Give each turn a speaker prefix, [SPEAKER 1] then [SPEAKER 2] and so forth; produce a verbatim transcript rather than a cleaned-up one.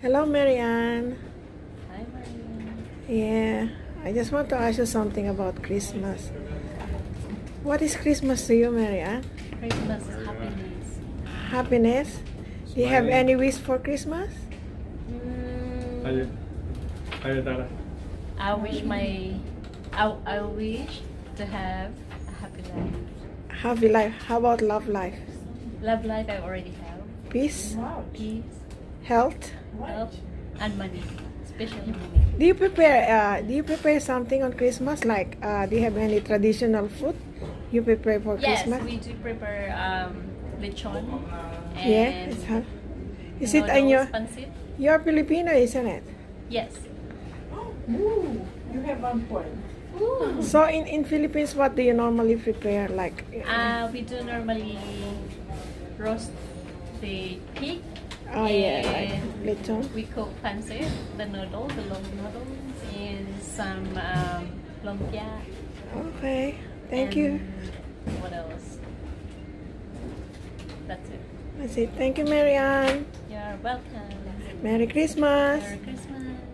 [SPEAKER 1] Hello, Marianne.
[SPEAKER 2] Hi, Marianne.
[SPEAKER 1] Yeah, I just want to ask you something about Christmas. What is Christmas to you, Marianne?
[SPEAKER 2] Christmas is happiness.
[SPEAKER 1] Happiness? Do you have any wish for Christmas?
[SPEAKER 2] Mm,
[SPEAKER 3] Ayo, ayo Tara.
[SPEAKER 2] I wish my, I, I wish to have a happy life.
[SPEAKER 1] Happy life. How about love life?
[SPEAKER 2] Love life I already have.
[SPEAKER 1] Peace?
[SPEAKER 2] Peace,
[SPEAKER 1] Health?
[SPEAKER 2] health, and money, especially money.
[SPEAKER 1] Do you prepare? Uh, do you prepare something on Christmas? Like, uh, do you have any traditional food you prepare for
[SPEAKER 2] Yes,
[SPEAKER 1] Christmas?
[SPEAKER 2] we do prepare um, lechon. And
[SPEAKER 1] Yeah. It's ha- is it in your?
[SPEAKER 2] noodles, pancit.
[SPEAKER 1] You're Filipino, isn't it?
[SPEAKER 2] Yes.
[SPEAKER 4] Ooh, you have one point.
[SPEAKER 1] So in in Philippines, what do you normally prepare? Like,
[SPEAKER 2] Uh, we do normally roast the pig.
[SPEAKER 1] oh yeah, like
[SPEAKER 2] and
[SPEAKER 1] lechon.
[SPEAKER 2] we cook pancit, the noodle, the long noodles, and some um, lumpia.
[SPEAKER 1] Okay, thank
[SPEAKER 2] and
[SPEAKER 1] you.
[SPEAKER 2] What else? That's it.
[SPEAKER 1] That's it. Thank you, Marianne.
[SPEAKER 2] You're welcome.
[SPEAKER 1] Merry Christmas.
[SPEAKER 2] Merry Christmas.